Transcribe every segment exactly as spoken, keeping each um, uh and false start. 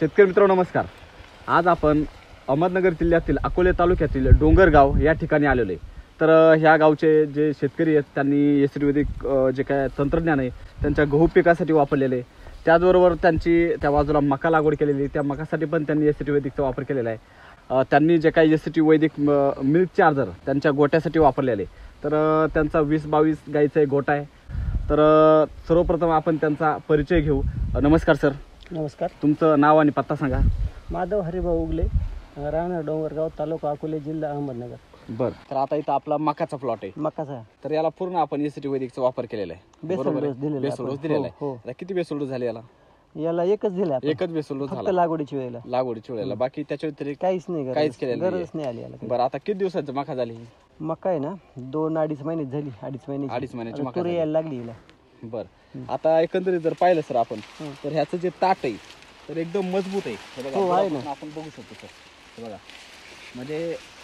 शेतकरी मित्रांनो नमस्कार. आज आपण अहमदनगर जिल्ह्यातील अकोले तालुक्यातील डोंगरगाव या ठिकाणी आलेलो आहे. तर ह्या गावचे जे शेतकरी आहेत त्यांनी एसटीवैदिक जे काय तंत्रज्ञान आहे त्यांच्या गहू पिकासाठी वापरलेले, त्याचबरोबर त्यांची त्या बाजूला मका लागवड केलेली, त्या मकासाठी पण त्यांनी एसटीवैदिकचा वापर केलेला आहे. त्यांनी जे काही एसटीवैदिक मिल्क चार्जर त्यांच्या गोट्यासाठी वापरलेले, तर त्यांचा वीस बावीस गाईचा एक गोठा आहे. तर सर्वप्रथम आपण त्यांचा परिचय घेऊ. नमस्कार सर. नमस्कार. तुमचं नाव आणि पत्ता सांगा. माधव हरिभाऊ उगले, राहणार डोंगरगाव, तालुका अकोले, जिल्हा अहमदनगर. बर. तर आता इथं आपला मकाचा प्लॉट आहे. मकाचा. तर याला पूर्ण आपण एसटीवैदिकचा वापर केलेला आहे. बेसल डोस दिलेला बेसल डोस दिलेला आहे. हो. आता किती बेसल डोस झाले याला? याला एकच दिला, एकच बेसल डोस झाला लागवडीच्या वेळेला. लागवडीच्या वेळेला बाकी त्याच्या व्यतिरिक्त काहीच नाही, काहीच केलेलं गरज नाही आली याला. बरं. आता किती दिवसाची मका झाली? मका आहे ना दोन अडीच महिने झाली. अडीच महिने अडीच महिन्याची मका तुरी यायला लागली हिला. बर. आता एकंदरीत जर पाहिलं सर आपण, तर ह्याचं जे ताट आहे तर एकदम मजबूत आहे. हे बघा, हो, आहे ना. आपण बघू शकतो सर. हे बघा, म्हणजे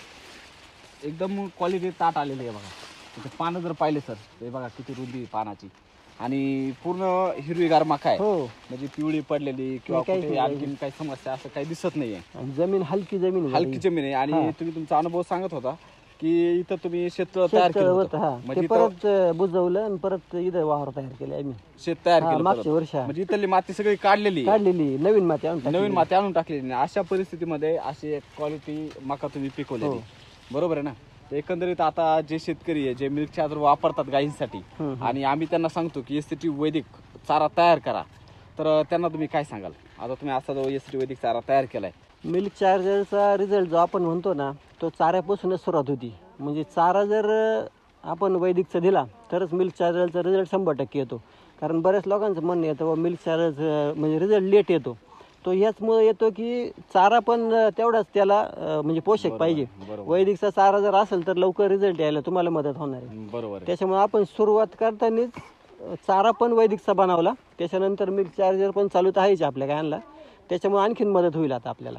एकदम क्वालिटी ताट आलेली आहे. बघा तिथे पानं जर पाहिले सर, हे बघा किती रुंदी पानाची, आणि पूर्ण हिरवीगार मका आहे. हो, म्हणजे पिवळी पडलेली किंवा कुठे आणखी काही समस्या असं काही दिसत नाहीये. जमीन हलकी जमीन आहे. हलकी जमीन आहे. आणि तुम्ही तुमचा अनुभव सांगत होता की इथं तुम्ही शेत तयार केलं होतं. म्हणजे परत बुजवलं आणि परत इथं वावर तयार केले आम्ही. शेत तयार केलं मागच्या वर्षी. म्हणजे इथली माती सगळी काढलेली काढलेली, नवीन माती आणून नवीन माती आणून टाकलेली. अशा परिस्थितीमध्ये अशी क्वालिटी मका तुम्ही पिकवलेली, बरोबर आहे ना? एकंदरीत आता जे शेतकरी आहे जे मिल्क चार्जर वापरतात गायींसाठी, आणि आम्ही त्यांना सांगतो की एसटी वैदिक चारा तयार करा, तर त्यांना तुम्ही काय सांगाल? आता तुम्ही असा जो एसटी वैदिक चारा तयार केलाय, मिल्क चार्जरचा रिझल्ट जो आपण म्हणतो ना, तो चाऱ्यापासूनच सुरुवात होती. म्हणजे चारा जर आपण वैदिकचा दिला तरच मिल्क चार्जरचा रिझल्ट शंभर टक्के येतो. कारण बऱ्याच लोकांचं म्हणणं येतं व मिल्क चार्जर म्हणजे रिझल्ट लेट येतो. तो याचमुळे येतो की चारा पण तेवढाच त्याला म्हणजे पोषक पाहिजे. वैदिकचा चारा जर असेल तर लवकर रिझल्ट यायला तुम्हाला मदत होणार आहे. बरोबर. त्याच्यामुळे आपण सुरुवात करतानाच चारा पण वैदिकचा बनवला, त्याच्यानंतर मिल्क चार्जर पण चालू तर आहेच आपल्या गायांना, त्याच्यामुळे आणखीन मदत होईल आता आपल्याला.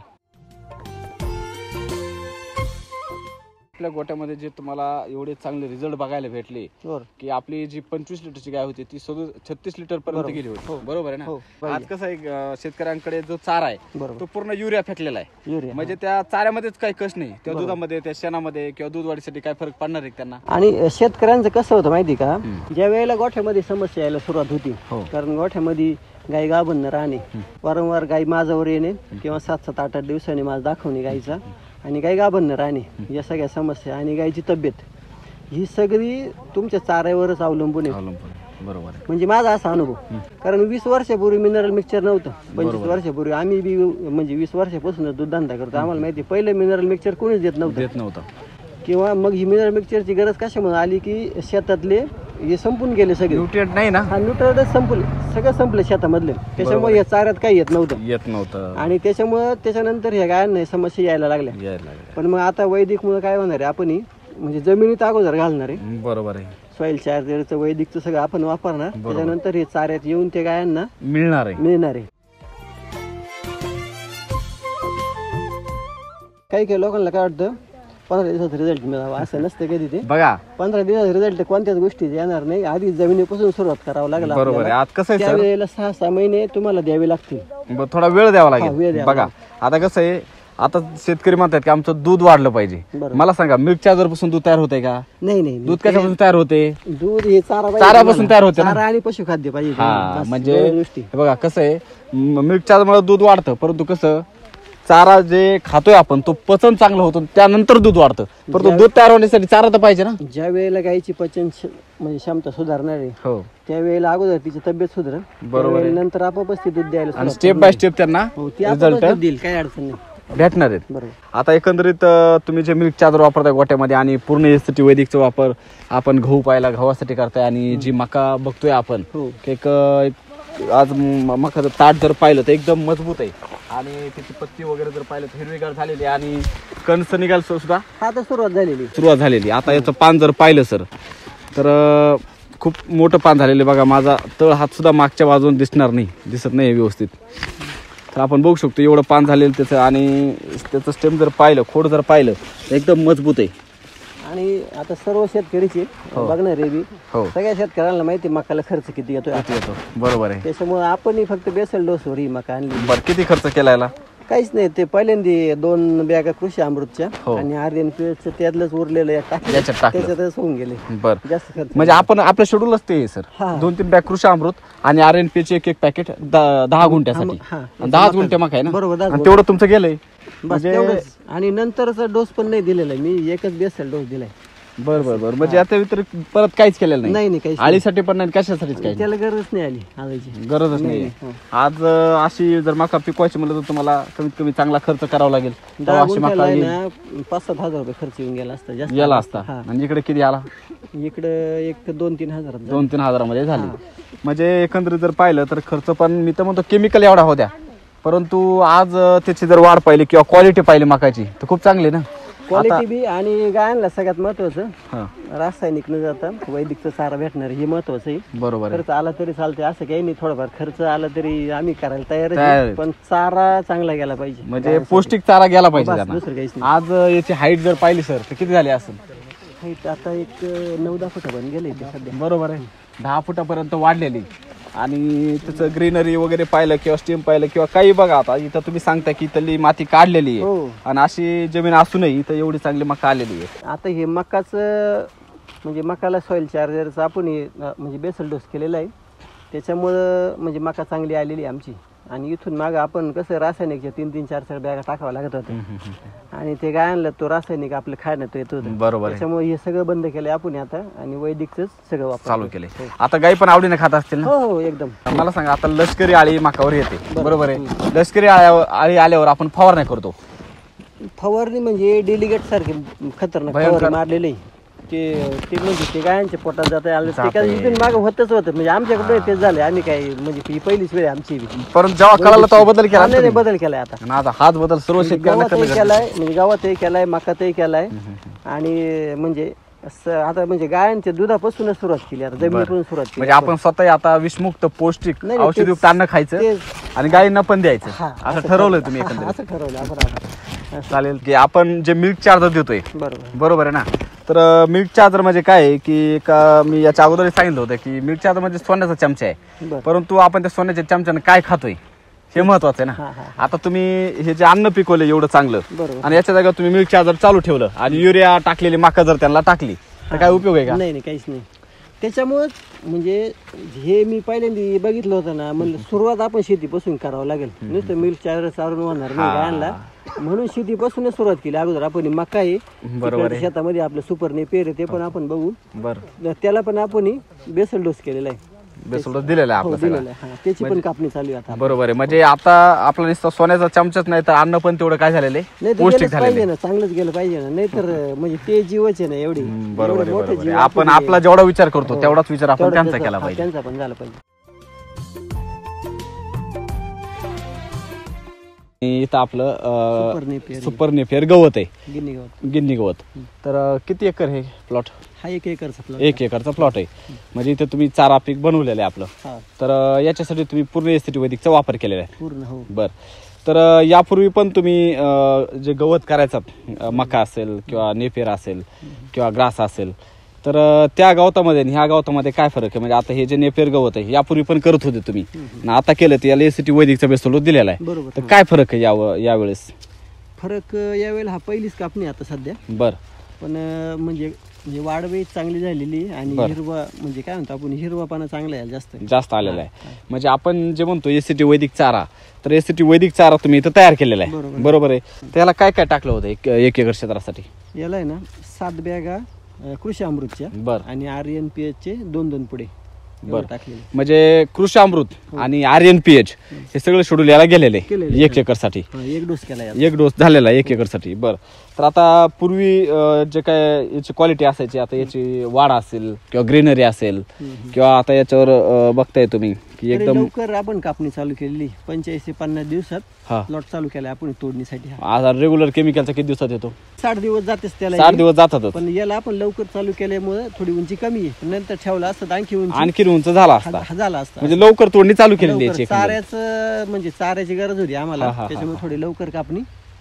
आपल्या गोट्यामध्ये जे तुम्हाला एवढे चांगले रिझल्ट बघायला भेटले की आपली जी पंचवीस लिटरची गाय होती ती छत्तीस लिटर पर्यंत गेली होती, बरोबर आहे ना? आज कसं आहे, शेतकऱ्यांकडे जो चारा आहे तो पूर्ण युरिया फेकलेला आहे. म्हणजे त्या चाऱ्यामध्येच काही कस नाही, त्या दुधामध्ये, त्या शेणामध्ये किंवा दूध वाढीसाठी काय फरक पडणार आहे त्यांना? आणि शेतकऱ्यांचं कसं होतं माहिती का, ज्या वेळेला गोठ्यामध्ये समस्या यायला सुरुवात होती, कारण गोठ्यामध्ये गाय गाभण राहणे, वारंवार गाय माझ्यावर येणे किंवा सात सात आठ आठ दिवसांनी माझ दाखवणे गायचा, आणि गाय गाभण राहणे, या सगळ्या समस्या, आणि गायची तब्येत, ही सगळी तुमच्या चाऱ्यावरच अवलंबून आहे. बरोबर. म्हणजे माझा असा अनुभव, कारण वीस वर्षापूर्वी मिनरल मिक्सचर नव्हतं. पंचवीस वर्षापूर्वी आम्ही बी म्हणजे वीस वर्षापासून दूध धंदा करतो, आम्हाला माहिती पहिलं मिनरल मिक्सचर कोणीच देत नव्हतं देत नव्हतं किंवा मग ही मिनरल मिक्सचरची गरज कशामुळे आली की शेतातले हे संपून गेले सगळे, न्यूट्रिएंट नाही ना, हा न्यूट्रिएंटच संपले, सगळं संपले शेतामधले. त्याच्यामुळे या चाऱ्यात काही येत नव्हतं येत नव्हतं आणि त्याच्यामुळे त्याच्यानंतर ह्या गायांना समस्या यायला लागल्या. पण मग आता वैदिकमुळे काय होणार आहे, आपण म्हणजे जमिनीत अगोदर घालणार आहे. बरोबर आहे. सॉइल चार्जरचं वैदिकचं सगळं आपण वापरणार, त्याच्यानंतर हे चाऱ्यात येऊन त्या गायांना मिळणार आहे मिळणार आहे काही काही लोकांना काय वाटतं पंधरा दिवसात रिझल्ट मिळावा, असं नसतं कधी. ते बघा, पंधरा दिवसात रिझल्ट कोणत्याच गोष्टी येणार नाही, आधी जमिनीपासून सुरुवात करावं लागेल. बरोबर आहे. आता कसं आहे, वेळेला सहा सहा महिने तुम्हाला द्यावे लागतील, थोडा वेळ द्यावा लागेल. बघा आता कसं आहे, आता शेतकरी म्हणतात की आमचं दूध वाढलं पाहिजे. मला सांगा, मिल्क चार्जर पासून दूध तयार होते का? नाही नाही. दूध कशापासून तयार होते? दूध हे चारा चाऱ्यापासून तयार होते, चारा आणि पशुखाद्य पाहिजे. म्हणजे बघा कसं आहे, मिल्क चार्जर मुळे दूध वाढतं, परंतु कसं चारा जे खातोय आपण तो पचन चांगलं होतं, त्यानंतर दूध वाढतं, परंतु दूध तयार होण्यासाठी चारा तर पाहिजे ना. ज्या वेळेला गायची पचन म्हणजे क्षमता सुधारणार आहे, हो, त्यावेळेला अगोदर तिची तब्येत सुधारेल, बरोबर, नंतर आपोआपच ती दूध द्यायला आणि स्टेप बाय स्टेप त्यांना रिझल्ट देईल, काही अडचण नाही, भेटणार आहेत. आता एकंदरीत तुम्ही जे मिल्क चार्जर वापरताय गोट्यामध्ये आणि पूर्ण एसटी वैदिकचा वापर आपण गहू पायला गव्हासाठी करताय, आणि जी मका बघतोय आपण एक आज मकाचं ताट जर पाहिलं तर एकदम मजबूत आहे, आणि त्याची पत्ती वगैरे जर पाहिलं तर हिरवीगार झालेली, आणि कणस निघाल सुद्धा आता सुरुवात झालेली सुरुवात झालेली आता याचं पान जर पाहिलं सर तर खूप मोठं पान झालेलं बघा. माझा तळ हात सुद्धा मागच्या बाजून दिसणार नाही, दिसत नाही व्यवस्थित. तर आपण बघू शकतो एवढं पान झालेलं त्याचं, आणि त्याचं स्टेम जर पाहिलं, खोड जर पाहिलं एकदम मजबूत आहे. आणि आता सर्व शेतकरीचे बघणारे बी सगळ्या शेतकऱ्यांना माहिती मकाला खर्च किती येतो येतो. बरोबर आहे. त्याच्यामुळे आपण फक्त बेसल डोसवर ही मका आणली. बरं, किती खर्च केला याला? काहीच नाही, ते पहिल्यांदा दोन बॅगा कृषी अमृतच्या आणि आर्यन पीएच त्यातलंच उरलेलं त्याच्यातच होऊन गेले. बरं, जास्त खर्च म्हणजे आपण आपलं शेड्यूलच ते सर, दोन तीन बॅग कृषी अमृत आणि आर्यन पीएच एक एक पॅकेट दहा गुंठ्यासाठी, दहा गुंठे मका आहे ना. बरोबर, तेवढं तुमचं गेलंय म्हणजे. आणि नंतरचा डोस पण नाही दिलेला मी, एकच बेसल डोस दिलाय. बरं बरं बरं, म्हणजे आता व्यतिरिक्त परत काहीच केलेलं नाही? नाही काही आळीसाठी पण नाही, कशासाठीच काही त्याला गरज नाही आली, आळीची गरजच नाही. आज अशी जर मका पिकवायची म्हणलं तर तुम्हाला कमीत कमी चांगला खर्च करावा लागेल. दहा गुंठ्याला आहे ना पाच सात हजार रुपये खर्च येऊन गेला असता, जास्त गेला असता. आणि इकडे किती आला? इकडे एक दोन तीन हजार दोन तीन हजारामध्ये झाली. म्हणजे एकंदरीत जर पाहिलं तर खर्च पण मी तर म्हणतो केमिकल एवढा होत्या, परंतु आज त्याची जर वाढ पाहिली किंवा क्वालिटी पाहिली मकाची तर खूप चांगली ना क्वालिटी बी. आणि गायांना सगळ्यात महत्वाचं रासायनिक न जाता वैदिकचा चारा भेटणार हे महत्वाचं आहे. बरोबर, खर्च आला तरी चालते असं काही नाही, थोडाफार खर्च आला तरी आम्ही करायला तयार आहे, पण चारा चांगला गेला पाहिजे, म्हणजे पौष्टिक चारा गेला पाहिजे. दुसरं काहीच नाही. आज याची हाईट जर पाहिली सर तर किती झाली असेल? हाईट आता एक नऊ दहा फुटापर्यंत गेले सध्या. बरोबर आहे, दहा फुटापर्यंत वाढलेली. आणि त्याचं ग्रीनरी वगैरे पाहिलं किंवा स्टीम पाहिलं किंवा काही बघा, आता इथं तुम्ही सांगता की इथली माती काढलेली आहे आणि अशी जमीन असूनही इथं एवढी चांगली मका आलेली आहे. आता हे मकाचं म्हणजे मकाला सॉइल चार्जरचा आपण म्हणजे बेसल डोस केलेला आहे, त्याच्यामुळं म्हणजे मका चांगली आलेली आमची. आणि इथून मागं आपण कसं रासायनिकच्या तीन तीन चार चार बॅगा टाकावं लागत होतं आणि ते गायांना तो रासायनिक आपलं खाण्यात येत होतं. बरोबर, त्याच्यामुळे हे सगळं बंद केलंय आपण आता आणि वैदिकच सगळं वापर चालू केलंय. आता गाई पण आवडीने खात असतील ना? हो हो एकदम. मला सांगा, आता लष्करी आळी मकावर येते, बरोबर आहे, लष्करी आळ्यावर आळी आल्यावर आपण फवारणी करतो. फवारणी म्हणजे डेलिगेट सारखे खतरनाक फवारणी मारलेले ते ते म्हणजे ते गायांच्या पोटात जात इथून मागं होतच होतं, म्हणजे आमच्याकडे तेच झालं. आम्ही काय म्हणजे ही पहिलीच वेळ आमची, परंतु जेव्हा कळालं तेव्हा बदल केला. नाही बदल केलाय आता, हाच बदल सर्व शेतकऱ्यांना केलाय, म्हणजे गावातही केलाय, मकातही केलाय. आणि म्हणजे आता म्हणजे गायांच्या दुधापासूनच सुरुवात केली, आता जमिनीपासून सुरुवात केली. म्हणजे आपण स्वतः आता विषमुक्त पौष्टिक औषधयुक्त अन्न खायचं आणि गायींना पण द्यायचं असं ठरवलंय तुम्ही? असं ठरवलं आपण. चालेल की आपण जे मिल्क चार्जर देतोय, बरोबर बरोबर आहे ना. तर मिल्क चार्जर म्हणजे काय आहे की का मी याच्या अगोदर सांगितलं होतं की मिल्क चार्जर म्हणजे सोन्याचा चमचा आहे, परंतु आपण त्या सोन्याच्या चमच्याने काय खातोय हे महत्वाचं आहे ना. आता तुम्ही हे जे अन्न पिकवलं एवढं चांगलं आणि याच्या जागा तुम्ही मिल्क चार्जर चालू ठेवलं आणि युरिया टाकलेली मका जर त्यांना टाकली तर काय उपयोग आहे का? नाही नाही, काहीच नाही. त्याच्यामुळेच म्हणजे हे मी पहिल्यांदा बघितलं होतं ना, म्हणलं सुरुवात आपण शेतीपासून करावं लागेल, नुसतं मिल्क चार्जर चालून होणार नाही गायांना, म्हणून शेतीपासूनच सुरुवात केली. अगोदर आपण मका आहे, बरोबर, शेतामध्ये आपलं सुपर नेपेर आहे ते पण आपण बघू, बरं, त्याला पण आपण बेसल डोस केलेला आहे, बेसल डोस दिलेला आहे आपल्याला, त्याची पण कापणी चालू आहे आता. बरोबर आहे, म्हणजे आता आपला नुसतं सोन्याचा चमचाच नाही तर अन्न पण तेवढं काय झालेलं आहे, पौष्टिक झालेलं ना, चांगलंच गेलं पाहिजे ना, नाही तर म्हणजे ते जीवच आहे ना एवढी. बरोबर, आपण आपला जेवढा विचार करतो तेवढाच विचार आपण त्यांचा केला पाहिजे, त्यांचा पण झाला पाहिजे. इथं आपलं सुपर नेपियर गवत आहे, गिन्नी गवत, गिन्नी गवत. तर किती एकर हे प्लॉट? हा एक एकरचा प्लॉट, एक एकरचा प्लॉट आहे. म्हणजे इथे तुम्ही चारा पीक बनवलेलं आहे आपलं, तर याच्यासाठी तुम्ही पूर्ण एसटी वैदिकचा वापर केलेला आहे पूर्ण. हो, बर. तर यापूर्वी पण तुम्ही जे गवत करायचा मका असेल किंवा नेपियर असेल किंवा ग्रास असेल, तर त्या गवतामध्ये आणि ह्या गवतामध्ये काय फरक आहे? म्हणजे आता हे जे नेपियर गवत आहे यापूर्वी पण करत होते तुम्ही, आता केलं तर याला एसीटी वैदिकचा बेसल डोस दिलेला आहे, बरोबर. तर काय फरक आहे या यावेळेस? फरक यावेळेला हा पहिलीच कापणी आता सध्या, बर, पण म्हणजे म्हणजे वाढ चांगली झालेली आणि हिरवा म्हणजे काय म्हणतो आपण हिरवापणा चांगला आहे, जास्त जास्त आलेला आहे. म्हणजे आपण जे म्हणतो एसीटी वैदिक चारा, तर एसीटी वैदिक चारा तुम्ही इथं तयार केलेला आहे, बरोबर आहे. त्याला काय काय टाकलं होतं एक एक एकर क्षेत्रासाठी? याला आहे ना सात बॅगा कृषी अमृतच्या, बर, आणि आर्यन पीएच चे दोन दोन पुढे बर टाकले. म्हणजे कृषी अमृत आणि आर्यन पीएच हे सगळं शेड्यूल याला गेलेले एक एकर साठी, एक डोस केला, एक डोस झालेला एक एकर साठी. बर, तर आता पूर्वी जे काय याची क्वालिटी असायची, आता याची वाढ असेल किंवा ग्रीनरी असेल किंवा आता याच्यावर बघताय तुम्ही की एकदम लवकर आपण कापणी चालू केलेली, पंच्याऐंशी पन्नास दिवसात प्लॉट चालू केला आपण तोडणीसाठी. आता रेग्युलर केमिकलचा किती दिवसात येतो? साठ दिवस जातेच त्याला, साठ दिवस जातात, पण याला आपण लवकर चालू केल्यामुळे थोडी उंची कमी आहे, नंतर ठेवला असतं आणखी उंची आणखी उंच झाला असता, झाला असता. म्हणजे लवकर तोडणी चालू केली. चाऱ्याचं म्हणजे चाऱ्याची गरज होती आम्हाला, त्याच्यामुळे थोडी लवकर कापणी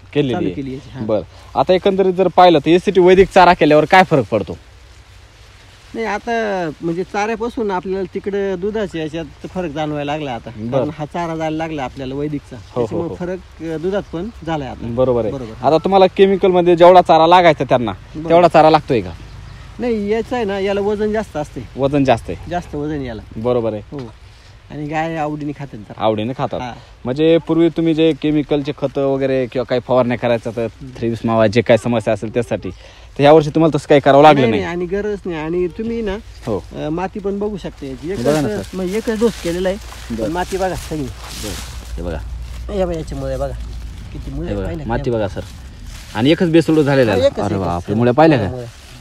केलेली चालू आहे. केली याची, हा. बर आता एकंदरीत जर पाहिलं तर एसीटी वैदिक चारा केल्यावर काय फरक पडतो? नाही आता म्हणजे चाऱ्यापासून आपल्याला तिकडे दुधाच्या याच्यात फरक जाणवायला लागला आता, कारण हा चारा जायला लागला आपल्याला वैदिकचा, त्याच्यामुळे फरक अं, दुधात पण झालाय आता. बरोबर आहे. आता तुम्हाला केमिकल मध्ये जेवढा चारा लागायचा त्यांना तेवढा चारा लागतोय का? नाही याचं आहे ना, याला वजन जास्त असते, वजन जास्त आहे, जास्त वजन याला. बरोबर आहे. हो, आणि गाय आवडीने खातात तर. आवडीने खातात. म्हणजे पूर्वी तुम्ही जे केमिकलचे खत वगैरे किंवा काही फवारण्या करायचं तर थ्री मावा जे काही समस्या असेल त्यासाठी, तर या वर्षी तुम्हाला तसं काही करावं लागलं नाही आणि गरज नाही. आणि तुम्ही ना हो अं, माती पण बघू शकता याची, एकच म्हणजे एकच डोस केलेला आहे, पण माती बघा सगळी. हे बघा, या बघा याच्यामुळे बघा किती मुळे पाहिलं, माती बघा सर, आणि एकच बेसोड झालेला आहे. अरे बापरे, मुळे पाहिल्या का?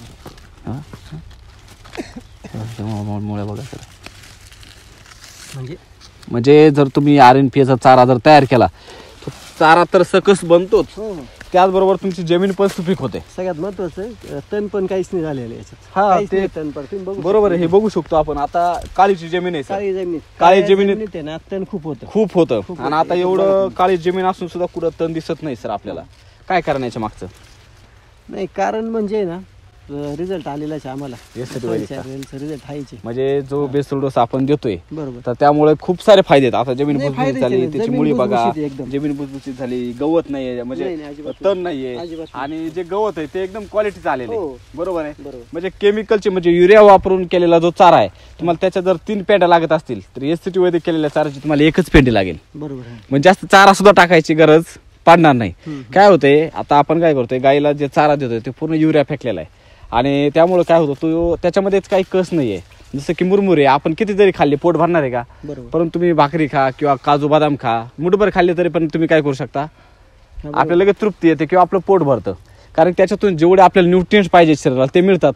मुळे बघा सर. म्हणजे म्हणजे जर तुम्ही आर एन पी चा चारा जर तयार केला तर चारा तर सकस बनतोच, त्याचबरोबर तुमची जमीन पण सुपीक होते. सगळ्यात महत्वाचं तण पण काहीच नाही झालेलं याच्यात. हा ते तण पण तुम्ही बघू बरोबर आहे, हे बघू शकतो आपण. आता काळीची जमीन आहे, काळी जमीन, काळी जमिनीत आहे ना तण खूप होतं, खूप होतं. आणि आता एवढं काळी जमीन असून सुद्धा कुठं तण दिसत नाही सर आपल्याला. काय करण्याच्या मागचं? नाही कारण म्हणजे ना रिझल्ट आलेलाच आम्हाला, रिझल्ट आहे. म्हणजे जो बेसल डोस आपण देतोय बरोबर, तर त्यामुळे खूप सारे फायदे आहेत. आता जमीन भुसभुशीत झाली, नाही, त्याची जमीन मुळी बघा, भुसभुशीत एकदम. जमीन भुसभुशीत झाली, गवत नाहीये, म्हणजे नाही, नाही, अजिबात तण नाहीये, अजिबात नाही. आणि जे गवत आहे ते एकदम क्वालिटीचं आलेलं आहे. हो. बरोबर आहे. बरोबर. म्हणजे केमिकलचे म्हणजे युरिया वापरून केलेला जो चारा आहे, तुम्हाला त्याच्या जर तीन पेंड्या लागत असतील तर एसटी वैदिक केलेल्या चाराची तुम्हाला एकच पेंडी लागेल. बरोबर आहे. म्हणजे जास्त चारा सुद्धा टाकायची गरज पडणार नाही. काय होतंय, आता आपण काय करतोय, गाईला जे चारा देतोय ते पूर्ण युरिया फेकलेला आहे, आणि त्यामुळे काय होतं, तो त्याच्यामध्येच काही कस नाहीये. जसं की मुरमुरे आपण किती जरी खाल्ले पोट भरणार आहे का? बरोबर. परंतु तुम्ही भाकरी खा किंवा काजू बदाम खा, मुठभर खाल्ले तरी पण तुम्ही काय करू शकता, आपल्याला लगेच तृप्ती येते किंवा आपलं पोट भरतं, कारण त्याच्यातून जेवढे आपल्याला न्यूट्रिएंट्स पाहिजे शरीराला ते मिळतात.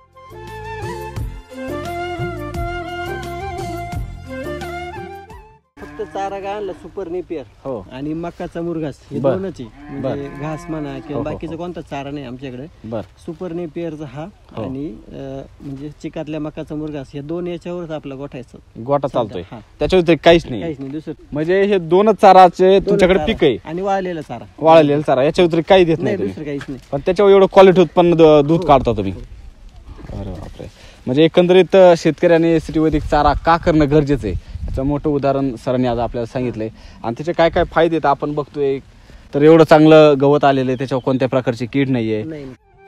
चारा काय आणला सुपर नेपियर हो, आणि मकाचा मुरघास, हे बर. दोनच आहे. म्हणजे घास म्हणा किंवा हो, हो, बाकीचा कोणता चारा नाही आमच्याकडे. बर. सुपर नेपियरचा हा हो. आणि अं, म्हणजे चिकातल्या मकाचा मुरघास, हे दोन याच्यावरच आपला गोठायचा गोटा चालतोय, हा. त्याच्या व्यतिरिक्त काहीच नाही. काहीच नाही दुसरं. म्हणजे हे दोनच चाराचे तुमच्याकडे चारा पीक आहे, आणि वाळलेला चारा, वाळलेला चारा, याच्या व्यतिरिक्त काही देत नाही नाही तुम्ही. दुसरं काहीच नाही. पण त्याच्यावर एवढं क्वालिटी उत्पन्न द- दूध काढता तुम्ही. अरे बापरे. म्हणजे एकंदरीत शेतकऱ्याने एसीटी वैदिक चारा का करणं गरजेचं आहे याचं मोठं उदाहरण सरांनी आज आपल्याला सांगितलंय, आणि त्याचे काय काय फायदे आहेत आपण बघतोय. तर एवढं चांगलं गवत आलेलं आहे, त्याच्यावर कोणत्या प्रकारची कीड नाहीये. नाही.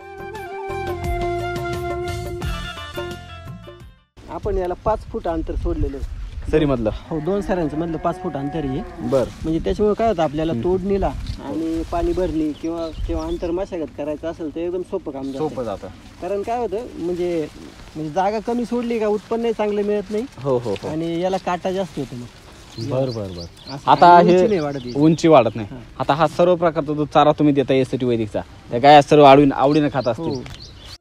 आपण याला पाच फूट अंतर सोडलेलं आहे. सरी मधलं हो, दोन सऱ्यांचं मधलं पाच फूट अंतर आहे. बर. म्हणजे त्याच्यामुळे काय होतं, आपल्याला तोडणीला आणि पाणी भरणी किंवा किंवा अंतर मशागत करायचं असेल तर एकदम सोपं काम जातं. सोपं जातं. कारण काय होतं, म्हणजे म्हणजे जागा कमी सोडली का उत्पन्न चांगलं मिळत नाही. हो हो हो. आणि याला काटा जास्त होतो मग. बर बर बर. असं. आता आणि उंची हे नाही वाढत ही. उंची वाढत नाही. आता हा सर्व प्रकारचा जो चारा तुम्ही देता एसीटी वैदिकचा, त्या गाया सर्व आवडीने आवडीने खात असतील. हो.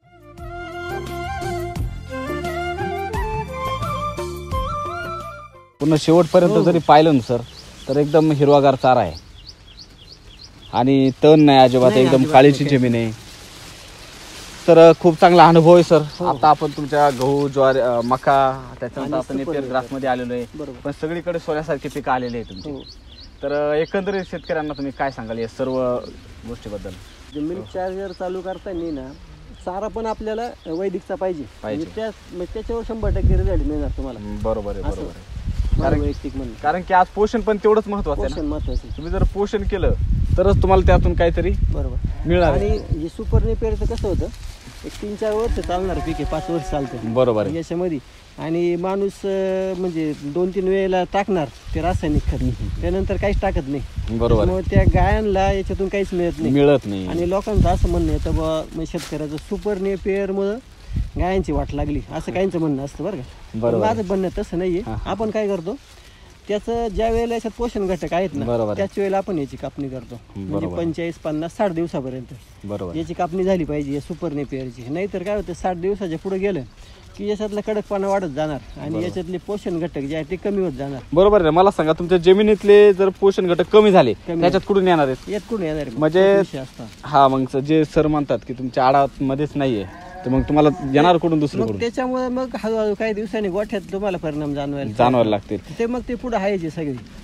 पूर्ण शेवटपर्यंत जरी पाहिलं ना सर, तर एकदम हिरवागार चारा आहे, आणि तण नाही अजिबात, नाही, एकदम अजिबात काळीची नाही. जमीन आहे. तर खूप चांगला अनुभव आहे सर. आता आपण तुमच्या गहू, ज्वारी, अं, मका, त्याच्यानंतर आपण नेपियर ग्रास मध्ये आलेलो आहे, बरोबर. पण सगळीकडे सोन्यासारखे पिकं आलेले आहे तुमचे. हो. तर अं, एकंदरीत शेतकऱ्यांना तुम्ही काय सांगाल या सर्व गोष्टीबद्दल? मिल्क चार्जर चालू करताना ना चारा पण आपल्याला वैदिकचा पाहिजे, पाहिजे. म्हणजे त्या म्हणजे त्याच्यावर शंभर टक्के रिझल्ट मिळणार तुम्हाला. बरोबर आहे, असं. बरोबर आहे. माझं वैयक्तिक म्हणणं. कारण की आज पोषण पण तेवढंच महत्वाचं आहे पोषण ना. महत्वाचं आहे. तुम्ही जर पोषण केलं तरच तुम्हाला त्यातून काहीतरी बरोबर मिळणार आणि आहे. हे सुपर नेपियरचं कसं होतं, एक तीन चार वर्ष चालणार पीक आहे, पाच वर्ष चालतं बरोबर आहे. याच्यामध्ये. आणि माणूस अं, म्हणजे दोन तीन वेळेला टाकणार ते रासायनिक खत, त्यानंतर काहीच टाकत नाही. बरोबर आहे. त्यामुळे त्या गायांना याच्यातून काहीच मिळत नाही. मिळत नाही. आणि लोकांचं असं म्हणणं येतं बा, म्हणजे शेतकऱ्याचं सुपर नेपियर मुळे गायांची वाट लागली, असं काहींचं म्हणणं असतं बरं का. बरोबर. माझं म्हणणं तसं नाहीये. आपण काय करतो, त्याचं ज्या वेळेला याच्यात पोषण घटक आहेत ना, बरोबर. त्याच वेळेला आपण याची कापणी करतो. म्हणजे बरोबर. पंचेचाळीस पन्नास साठ दिवसापर्यंत बरोबर. याची कापणी झाली पाहिजे या सुपर नेपियरची. नाहीतर काय होतं, साठ दिवसाच्या पुढे गेलं की याच्यातला कडकपणा वाढत जाणार आणि याच्यातले पोषण घटक जे आहेत ते कमी होत जाणार. बरोबर आहे. मला सांगा, तुमच्या जमिनीतले जर पोषण घटक कमी झाले त्याच्यात कुठून येणार आहेत? यात कुठून येणार आहे? म्हणजे विषय असतात. हा, मग जे सर म्हणतात की तुमच्या आडात मध्येच नाहीये, तर मग तुम्हाला येणार कुठून मग दुसरीकडून? त्याच्यामुळे मग हळूहळू काही दिवसांनी गोठ्यात तुम्हाला परिणाम जाणवायला जाणवायला लागतील. ते मग ते पुढे आहे जे सगळी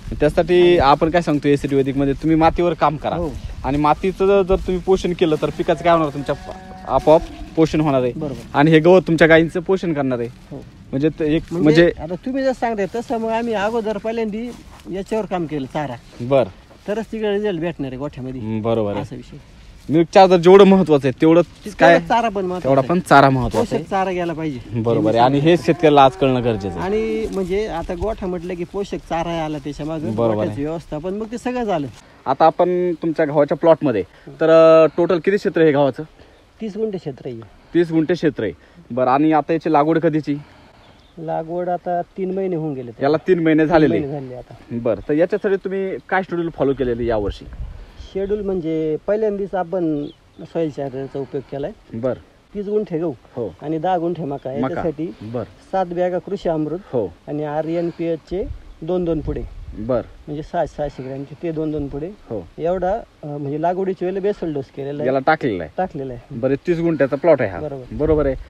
त्यासाठी आपण काय सांगतो एसीटी वैदिक मध्ये तुम्ही मातीवर काम करा आणि मातीचं जर तुम्ही पोषण केलं तर पिकाचं काय होणार, तुमच्या आपोआप पोषण होणार आहे आणि हे गवत तुमच्या गायींचं पोषण करणार आहे. म्हणजे एक म्हणजे आता तुम्ही जर सांगताय तसं मग आम्ही अगोदर पहिल्यांदी याच्यावर काम केलं, चारा. बर, तरच तिकडे रिझल्ट भेटणार आहे गोठ्यामध्ये. बरोबर आहे. असा विषय. मिल्क चार्जर जेवढं महत्वाचं आहे तेवढं काय चारा पण तेवढा पण चारा महत्वाचा आहे. चारा घ्यायला पाहिजे. बरोबर आहे. आणि हे शेतकऱ्याला आज कळणं गरजेचं आहे. आणि म्हणजे आता गोठा म्हटलं की पोषक चारा आला त्याच्या मागे, गोठ्याची व्यवस्थापन, मग ते सगळं झालं. आता आपण तुमच्या गव्हाच्या प्लॉट मध्ये तर टोटल किती क्षेत्र आहे गव्हाचं? तीस गुंठे क्षेत्र आहे. तीस गुंठे क्षेत्र आहे. बरं, आणि आता याची लागवड कधीची? लागवड आता तीन महिने होऊन गेले. याला तीन महिने झालेले झाले आता. बरं, तर याच्यासाठी तुम्ही काय शेड्यूल फॉलो केलेले यावर्षी? शेड्यूल म्हणजे पहिल्यांदाच आपण सॉइल चार्जरचा उपयोग केलाय. बरं. तीस गुंठे गहू हो आणि दहा गुंठे मका आहे. त्यासाठी बर सात बॅगा कृषी अमृत हो आणि आर एन पी एच चे दोन दोन पुढे. बर, म्हणजे सहाशे सहाशे ग्रॅमचे ते दोन दोन पुढे हो एवढा म्हणजे लागवडीच्या वेळेला बेसल डोस केलेला याला टाकलेला आहे. टाकलेला आहे. बरं, तीस गुंठ्याचा प्लॉट आहे हा. बरोबर बरोबर आहे.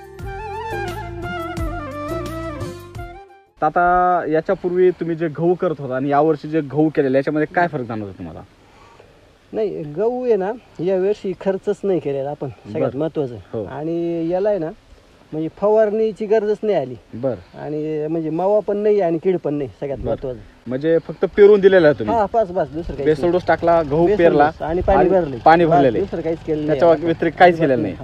आता याच्यापूर्वी तुम्ही जे गहू करत होता आणि यावर्षी जे गहू केलेले याच्यामध्ये काय फरक जाणवतो तुम्हाला? नाही, गहू आहे ना या वर्षी खर्चच नाही केलेला आपण, सगळ्यात महत्वाचं. आणि याला आहे ना म्हणजे फवारणीची गरजच नाही आली. बर, आणि म्हणजे मावा पण नाही आणि कीड पण नाही, सगळ्यात महत्वाचं. म्हणजे फक्त पेरून दिलेला आहे तुम्ही? हा, बस बस, दुसरं काही. बेसल डोस टाकला, गहू पेरला आणि पाणी भरले, पाणी भरलेले, दुसरं काहीच केलं नाही. त्याच्या व्यतिरिक्त काहीच केलेलं नाही.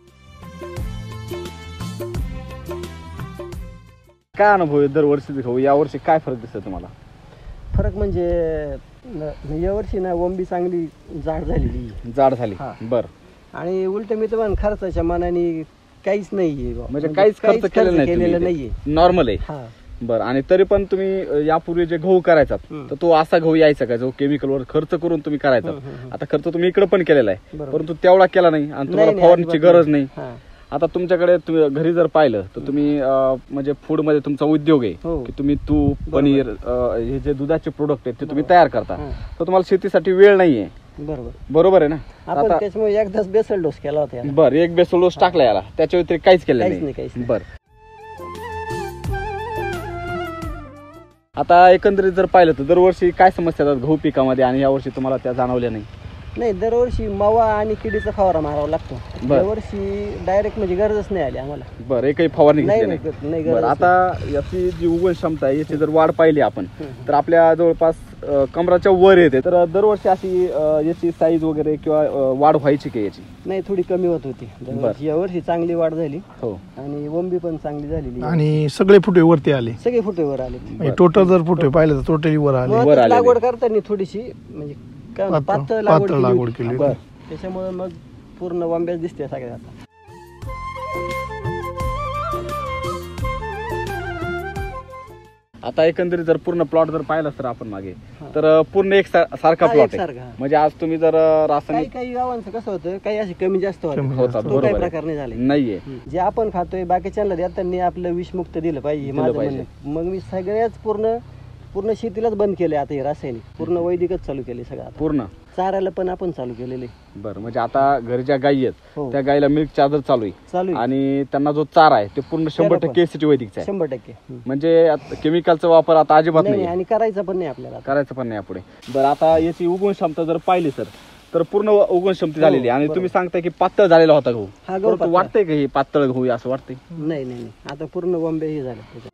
काय अनुभव आहे दरवर्षी गहू, यावर्षी काय फरक दिसतो तुम्हाला? फरक म्हणजे यावर्षी ना ओंबी चांगली जाड झालेली, जाड झाली. बर, आणि उलट मी तर खर्चाच्या मनाने काहीच नाहीये, म्हणजे काहीच खर्च केलेला नाहीये, नॉर्मल आहे. बर, आणि तरी पण तुम्ही यापूर्वी जे गहू करायचा तर तो असा गहू यायचा का जो केमिकलवर खर्च करून तुम्ही करायचा? आता खर्च तुम्ही इकडे पण केलेला आहे, परंतु तेवढा केला नाही आणि तुम्हाला फवारणीची गरज नाही. आता तुमच्याकडे घरी जर पाहिलं तर तुम्ही म्हणजे फूड मध्ये तुमचा उद्योग आहे की तुम्ही तूप, पनीर, हे जे दुधाचे प्रोडक्ट आहेत ते तुम्ही तयार करता, तर तुम्हाला शेतीसाठी वेळ नाहीये. बरोबर बरोबर आहे ना? आपण त्याच्यामुळे एकदाच बेसल डोस केला होता. बर, एक बेसल डोस टाकला याला, त्याच्या व्यतिरिक्त काहीच केलं नाही. बर, आता एकंदरीत जर पाहिलं तर दरवर्षी काय समस्या येतात गहू पिकामध्ये आणि यावर्षी तुम्हाला त्या जाणवल्या नाही? नाही, दरवर्षी मावा आणि किडीचा फवारा मारावा लागतो. दरवर्षी डायरेक्ट म्हणजे गरजच नाही आली आम्हाला. बरं, एकही फवारणी नाही. बरं, आता याची जी उगवण क्षमता आहे याची जर वाढ पाहिली आपण तर आपल्या जवळपास कमराच्या वर येते, तर दरवर्षी अशी याची साईज वगैरे किंवा वाढ व्हायची की याची? नाही, थोडी कमी होत होती. यावर्षी चांगली वाढ झाली हो, आणि ओंबी पण चांगली झालेली आणि सगळे फुटे वरती आले, सगळे फुटे वर आले. टोटल जर फुटे पाहिलं तर टोटली वर आले. लागवड करताना थोडीशी म्हणजे पातळ लागवड केली, त्याच्यामुळे मग पूर्ण वांब्याच दिसते सगळ्यात. आता एकंदरीत जर पूर्ण प्लॉट जर पाहिला तर आपण मागे तर पूर्ण एक सारखा प्लॉट आहे. म्हणजे आज तुम्ही जर रासायनिक काही गावांचं कसं होतं, काही असे कमी जास्त होतात, काही प्रकार नाही झाले नाहीये. जे आपण खातोय बाकीच्यांना देताना आपलं विषमुक्त दिलं पाहिजे, माझं म्हणणं. मग मी सगळ्याच पूर्ण पूर्ण शेतीलाच बंद केले आता हे रासायनिक, पूर्ण वैदिकच चालू केले सगळं. पूर्ण चारायला पण आपण चालू केलेले. बरं, म्हणजे आता घरी ज्या गायी आहेत त्या गायीला मिल्क चार्जर चालू आहे चालू आणि त्यांना जो चारा आहे ते पूर्ण शंभर टक्के एसीटी वैदिकचा आहे. शंभर टक्के म्हणजे केमिकलचा वापर आता अजिबात नाही आणि करायचा पण नाही आपल्याला, करायचं पण नाही पुढे. बरं, आता याची उगवण क्षमता जर पाहिली सर तर पूर्ण उगवण क्षमता झालेली आणि तुम्ही सांगताय की पातळ झालेला होता गहू. हा गहू वाटतंय का हे पातळ गहू असं वाटतंय? नाही नाही, आता पूर्ण बॉम्बे हे झालं.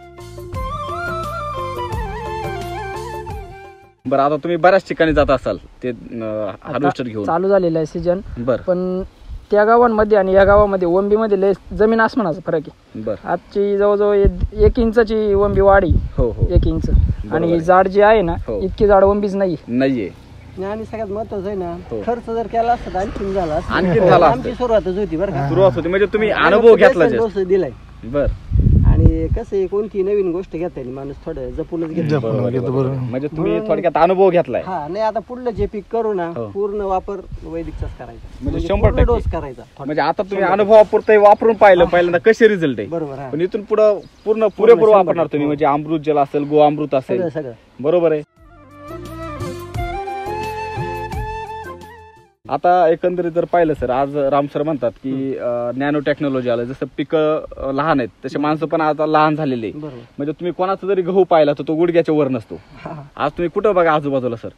बरं, आता तुम्ही बऱ्याच ठिकाणी जात असाल ते हार्वेस्टर घेऊन, चालू झालेलं आहे सीजन. बरं, पण त्या गावांमध्ये आणि या गावामध्ये ओंबीमध्ये लय जमीन आसमानाचा फरक आहे. बरं, आजची जवळजवळ एक इंचाची ओंबी वाढी. हो हो, एक इंच. आणि जाड जी आहे ना इतकी जाड ओंबीच नाही नाहीये. आणि सगळ्यात महत्वाचं आहे ना, खर्च जर केला असता आणखीन झाला असता. आणखीन झाला, आमची सुरुवातच होती बरं का, सुरुवात होती म्हणजे तुम्ही अनुभव घेतला दिलाय. बरं, आणि कसं आहे कोणती नवीन गोष्ट घेता माणूस थोडं जपूनच घेतो, म्हणजे तुम्ही थोडक्यात अनुभव घेतलाय. हा, नाही आता पुढलं जे पीक करू ना पूर्ण वापर वैदिकचाच करायचा, म्हणजे शंभर टक्के डोस करायचा. म्हणजे आता तुम्ही अनुभवापुरतं वापरून पाहिलं पहिल्यांदा कसे रिझल्ट आहे. बरोबर, पण इथून पुढे पूर्ण पुरेपूर वापरणार तुम्ही, म्हणजे अमृत जल असेल, गो अमृत असेल, सगळं. बरोबर आहे. आता एकंदरीत जर पाहिलं सर, आज राम सर म्हणतात की नॅनो टेक्नॉलॉजी आलं, जसं पिकं लहान आहेत तसे माणसं पण आता लहान झालेले. म्हणजे तुम्ही कोणाचा जरी गहू पाहिला तर तो गुडघ्याच्या वर नसतो. आज तुम्ही कुठं बघा आजूबाजूला सर,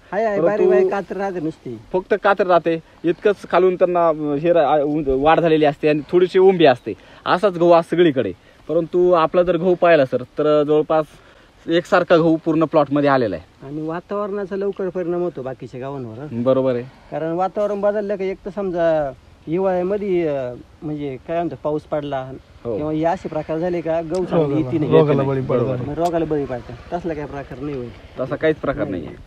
फक्त कातर राहते, इतकंच खालून त्यांना हे वाढ झालेली असते आणि थोडीशी उंबी असते. असाच गहू आज सगळीकडे. परंतु आपला जर गहू पाहिला सर तर जवळपास एकसारखा गहू पूर्ण प्लॉट मध्ये आलेला आहे. आणि वातावरणाचा लवकर परिणाम होतो बाकीच्या गावांवर. बरोबर आहे, कारण वातावरण बदललं की एक तर समजा हिवाळ्यामध्ये म्हणजे काय म्हणतो पाऊस पडला किंवा हे असे प्रकार झाले का गहू चांगली येते नाही, रोगाला बळी पडतात. तसला काही प्रकार नाही होईल, तसा काहीच प्रकार नाही आहे.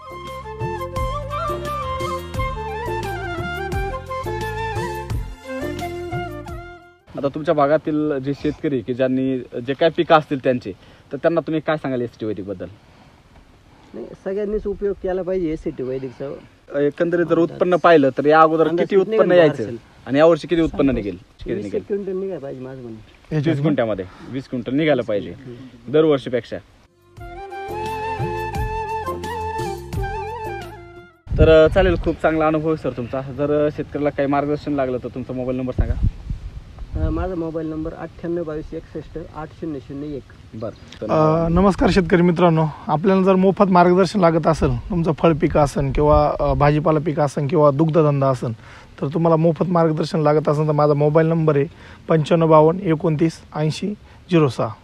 आता तुमच्या भागातील जे शेतकरी की ज्यांनी जे काय पिकं असतील त्यांचे, तर त्यांना तुम्ही काय सांगाल एसटी वैदिक बद्दल? नाही, सगळ्यांनीच उपयोग केला पाहिजे एसटी वैदिकचा. एकंदरीत जर उत्पन्न पाहिलं तर या अगोदर किती उत्पन्न यायचं आणि यावर्षी किती उत्पन्न निघेल? वीस क्विंटल निघायला पाहिजे माझं म्हणणं. वीस क्विंटलमध्ये वीस क्विंटल निघायला पाहिजे दरवर्षीपेक्षा. तर चालेल, खूप चांगला अनुभव सर तुमचा. जर शेतकऱ्याला काही मार्गदर्शन लागलं तर तुमचा मोबाईल नंबर सांगा. माझा मोबाईल नंबर अठ्ठ्याण्णव बावीस एकसष्ट आठ शून्य शून्य एक. बरं, नमस्कार शेतकरी मित्रांनो. आपल्याला जर मोफत मार्गदर्शन लागत असेल, तुमचं फळ पिकं असेल किंवा भाजीपाला पिकं असेल किंवा दुग्धधंदा असेल, तर तुम्हाला मोफत मार्गदर्शन लागत असेल तर माझा मोबाईल नंबर आहे पंच्याण्णव बावन्न एकोणतीस ऐंशी झिरो सहा.